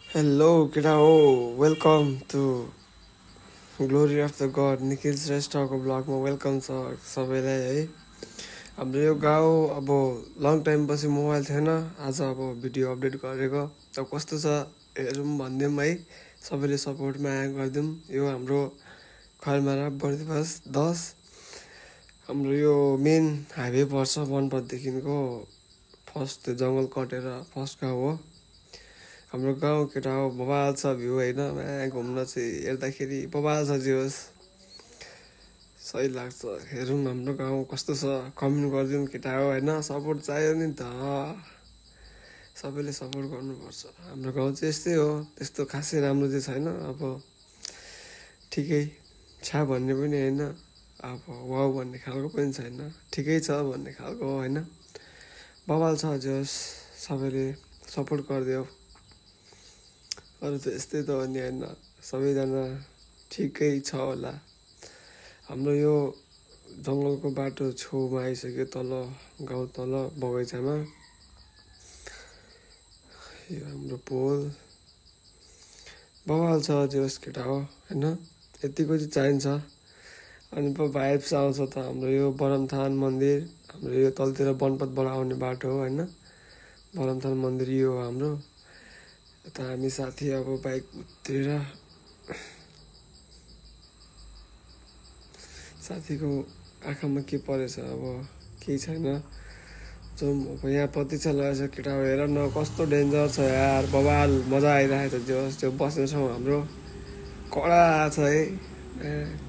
Hello, केटा हो welcome to glory of the god Nikhil श्रेष्ठको ब्लगमा वेलकम छ सबैलाई है। हाम्रो यो गाउँ अब लङ टाइम पछि मोबाइल थिएन, आज अब भिडियो अपडेट गरेको। अब कस्तो छ हेरौँ भनिदिउँ है, सबैले सपोर्टमा गरिदिउँ। यो हाम्रो खैरमारा बर्दिवास 10 हाम्रो यो मेन हाइवे पर्छ बनपथदेखिको। फर्स्ट त्यो जङ्गल कटेर फर्स्ट गाउँ हो हाम्रो गाउँ। केटा हो बबाल छ भ्यू होइन, घुम्न चाहिँ हेर्दाखेरि बबाल छ। जे होस् सही लाग्छ। हेरौँ हाम्रो गाउँ कस्तो छ, कमेन्ट गरिदिउँ केटा हो होइन। सपोर्ट चाहियो नि त, सबैले सपोर्ट गर्नुपर्छ। हाम्रो गाउँ चाहिँ यस्तै हो, त्यस्तो खासै राम्रो चाहिँ छैन। अब ठिकै छ भन्ने पनि होइन, अब वाउ भन्ने खालको पनि छैन, ठिकै छ भन्ने खालको होइन। बबाल छ। जे होस् सबैले सपोर्ट गरिदियो। अरू त यस्तै त हो नि होइन, सबैजना ठिकै छ होला। हाम्रो यो जङ्गलको बाटो छेउमा आइसक्यो, तल गाउँ तल बगैँचामा। यो हाम्रो पोल बबाल छ। जे होस् केटा हो होइन, यतिको चाहिँ चाहिन्छ। अनि पो भाइब्स आउँछ त हाम्रो यो बरमथान मन्दिर। हाम्रो यो तलतिर बनपथबाट आउने बाटो हो होइन, बरमथान मन्दिर यो हो हाम्रो। यता हामी साथी अब बाइक उत्रेर साथीको आँखामा के परेछ अब केही छैन। जाउँ अब। यहाँ प्रतीक्षा लगाएछ केटा हेर न, कस्तो डेन्जर छ यार, बबाल मजा आइरहेको छ। जो बस्ने ठाउँ हाम्रो कडा छ है।